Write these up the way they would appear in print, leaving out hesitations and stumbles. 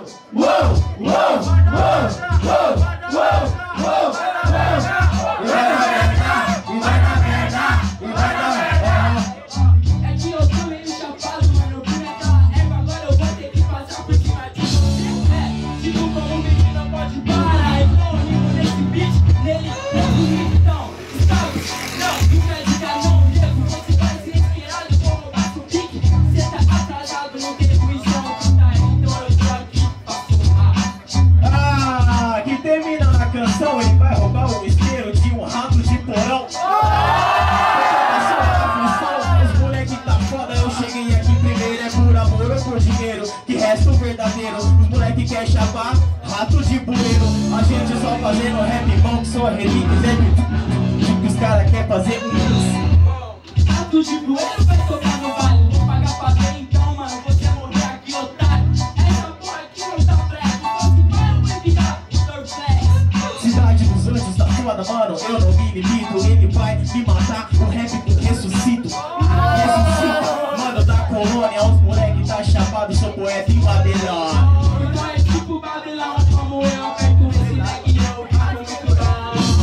Rato de bueiro, a gente só fazendo rap bom, que só relíquia, que os caras querem fazer Rato de bueiro vai tocar no baile, vou pagar pra ver então, mano, você morrer aqui, otário. Essa porra aqui não tá flex, só se quero vai virar Dorflex. Cidade dos anjos tá foda, mano, eu não me limito, ele vai me matar, o rap eu ressuscito. Ressuscita, mano da colônia, os moleque tá chapado, sou poeta em Babilônia. Babilão, como eu aperto esse deck, eu fico muito bom.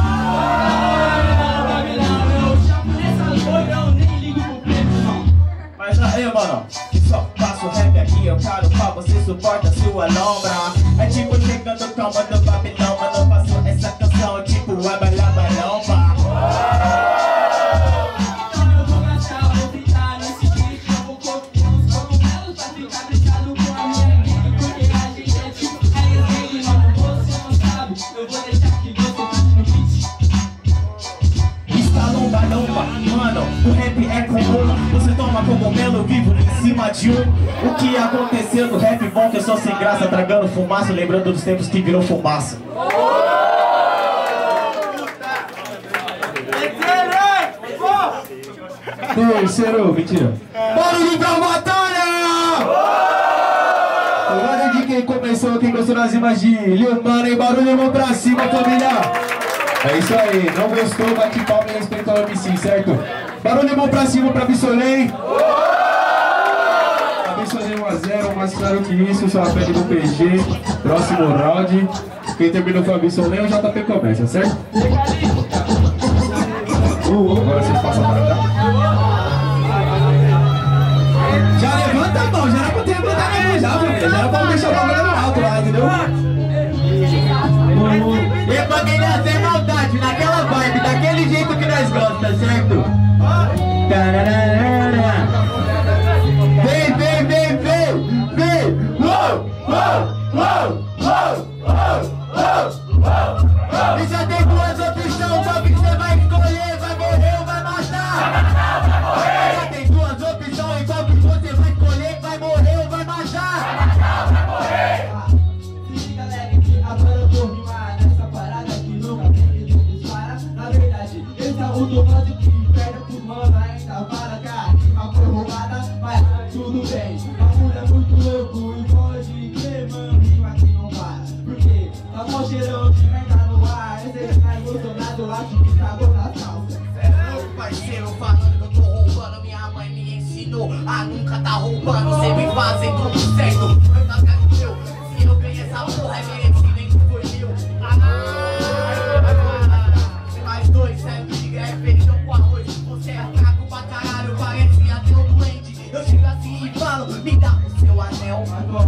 Babilão, eu chapo nessa loira, eu nem ligo pro prêmio, não. Mas aí, mano, que só faço rap aqui, eu quero pra você suporta sua lombra. É tipo chegando calma do Babilão, mano, faço essa canção tipo Abalabalomba. Mano, o rap é comum, você toma cogumelo vivo em cima de um. O que aconteceu no rap bom que eu sou sem graça, tragando fumaça, lembrando dos tempos que virou fumaça. Terceiro, mentira. Barulho pra batalha! Agora de quem começou, quem gostou das rimas de Lil Mano e barulho, mão pra cima, família! É isso aí, não gostou, bate palma e respeita o MC, certo? Barulho, mão pra cima pra Bissolém. A Bissolém 1 a 0, mais claro que isso, só a pede do PG. Próximo round. Quem terminou com a Bissolém, o JP começa, certo? Agora vocês passam para cá. Já levanta a mão, já era pra ter levantado a mão já, família. Já era pra deixar o bagulho no alto lá, entendeu? E família, sem maldade, naquela vibe, daquele jeito que nós gostamos, certo? Vem, vem, vem, vem, vem! Uou, uou, uou, uou, uou, uou! E já tem duas opções, qual que você vai escolher? Vai morrer ou vai matar? Já tem duas opções, e qual que você vai escolher? Vai morrer ou vai matar? Vai morrer! Se liga, galera, que agora eu vou rimar nessa parada que nunca tem que dispara. Na verdade, esse é o domado que perde pro mano, ainda fala que a rima foi roubada, mas tudo bem. A mulher é muito louco e pode crer, mano, rima aqui não para. Porque tá mó cheirão de merda no ar, esse cara Bolsonaro acho que cagou na calça. É louco, parceiro, falando que eu tô roubando, minha mãe me ensinou a nunca tá roubando, sempre fazem tudo certo. Eu não quero meu, se eu ganhei essa porra é merecido, nem que foi meu. Mais dois, é briga, é feijão com arroz. Você é fraco pra caralho, parece até um doente. Eu chego assim e falo, me dá o seu anel.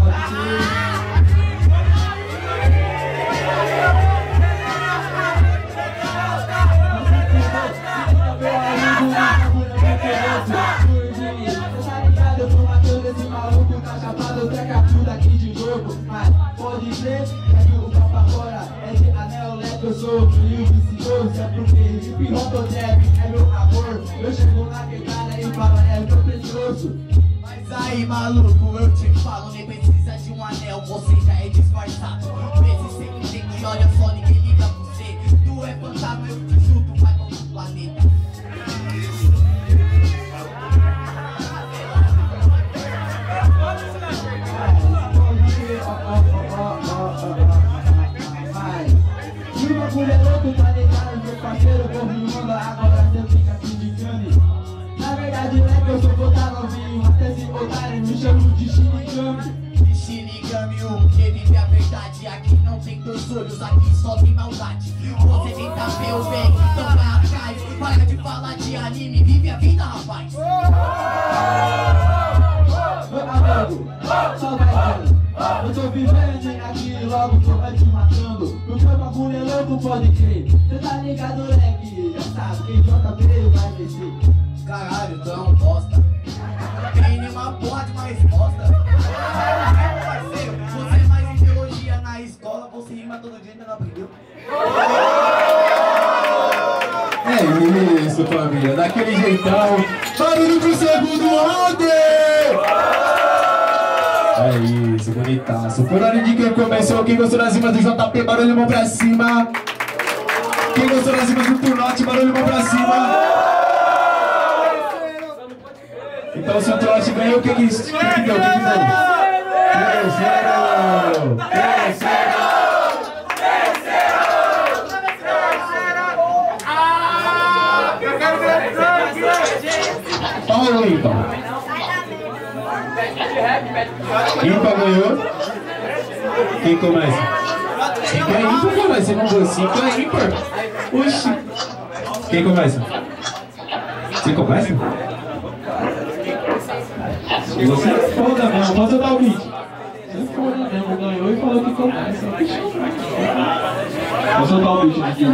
Eu tô matando esse maluco, tá chapado, treca tudo aqui de novo. Mas pode ser, é que o pau pra fora é de anel, leque, eu sou frio, vicioso. É porque hip hop ou trap é meu amor. Eu chego na quebrada e falo, é meu precioso. Mas aí, maluco, eu te falo, nem precisa de um anel, você já é disfarçado. Vê se você entende, olha só, ninguém liga pra você. Tu é fantasma, eu te chuto, vai pra outro planeta. E o bagulho é louco, tá ligado, meu parceiro, vou rimando, agora cê fica se indicando. Na verdade, não é que eu sou botar novinho, até se botarem me chamam de Shinigami. De Shinigami, o meus olhos aqui só tem maldade. Você tenta ver o bem, então vai atrás. Para de falar de anime, vive a vida, rapaz. Amigo, só vai vendo. Eu tô vivendo aqui, logo tô te matando. Meu bagulho é louco, pode crer. Cê tá ligado, leque? Já sabe, quem JP vai descer. Caralho, tu é um bosta. Não tem nenhuma porra de uma resposta. Parceiro, você é mais ideologia na escola, você rima todo dia e ainda não aprendeu. É isso, família, daquele jeitão. Barulho pro segundo round! É isso, bonitaço. Por ordem de quem começou, quem gostou das rimas do JP, barulho mão pra cima. Quem gostou das rimas do Turnote, barulho mão pra cima. Então se o Turnote ganhou, o que deu? Terceiro! Olha o Ímpar. Ímpar ganhou. Quem começa? Quem é ímpar começa? Você não viu 5 é ímpar? Oxi. Quem começa? Você começa? Você é foda mesmo, posso dar o beat? Você é foda mesmo, ganhou e falou que começa. Vou soltar o beat aqui,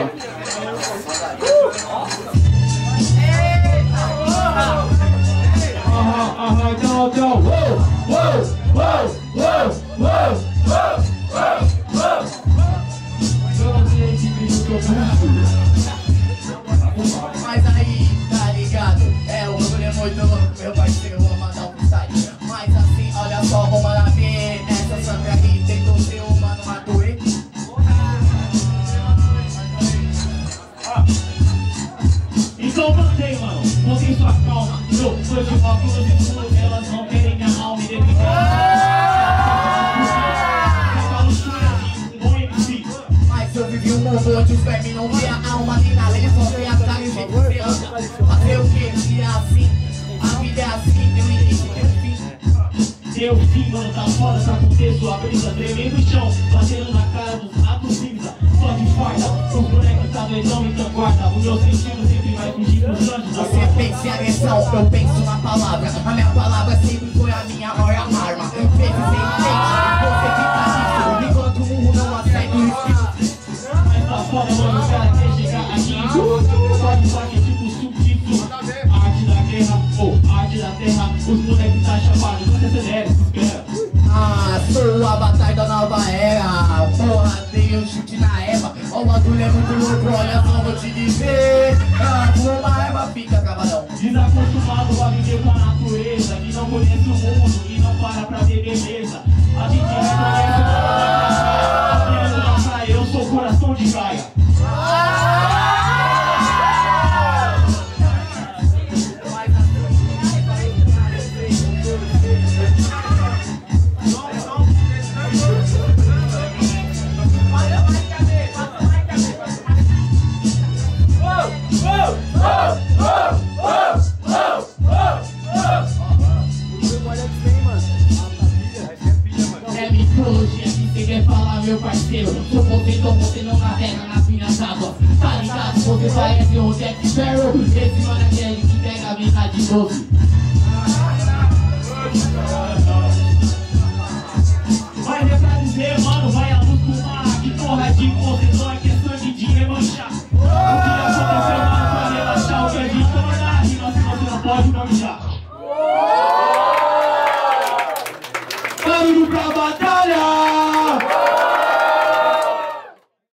Mas aí, tá ligado? É, o bagulho é muito louco, meu parceiro, vou mandar um freestyle. Mas assim, olha só, vou mandar ver. Essa Sandra aqui tentou ser humano, matou ele. Então mantém, mano, mantém sua calma. Eu sou de óculos escuros, elas não querem minha alma e Mas eu vivi um mundo onde os vermes não vê a alma nem na lei, só vê a cara e o jeito que você anda. Fazer o que? Se é assim, a vida é assim, deu início, deu fim. Deu fim, mano, tá foda, tá com texto, a brisa tremendo o chão, batendo na cara dos ratos cinza, só de farda, os bonecos tá doidão, então guarda, o meu sentido sempre vai fugir pros anjos. Você pensa em agressão, eu penso na palavra. A minha palavra sempre foi a minha maior arma. Vezes você entende, você fica nisso, enquanto o mundo não aceita o espírito. Mas tá foda, mano, os caras querem chegar aqui. Pode fazer tipo subtítulo. Arte da guerra, ou arte da terra. Os bonecos tá chamados, não se acelera, se espera. Ah, sou o avatar da nova era. Porra, dei um chute na Eva. O bagulho é muito louco, olha só, vou te dizer. Ah, uma erva fica cavadão. Desacostumado a viver com a natureza, que não conhece o mundo e não para pra ver beleza. A gente reconhece o mundo da praia, na praia, eu sou coração de praia. É mitologia que você quer falar, meu parceiro. Sou você, então você não navega nas minhas águas. Tá ligado? Você parece um Jack Sparrow. Esse mano aqui é ele que pega a mina de doce. Mas é pra dizer, mano, vai a luz pro mar. Que porra de possessão é que é sangue de remanchar. O que aconteceu, mano, pra relaxar? O que a gente torna a rima se você não pode manejar. Barulho pra batalha!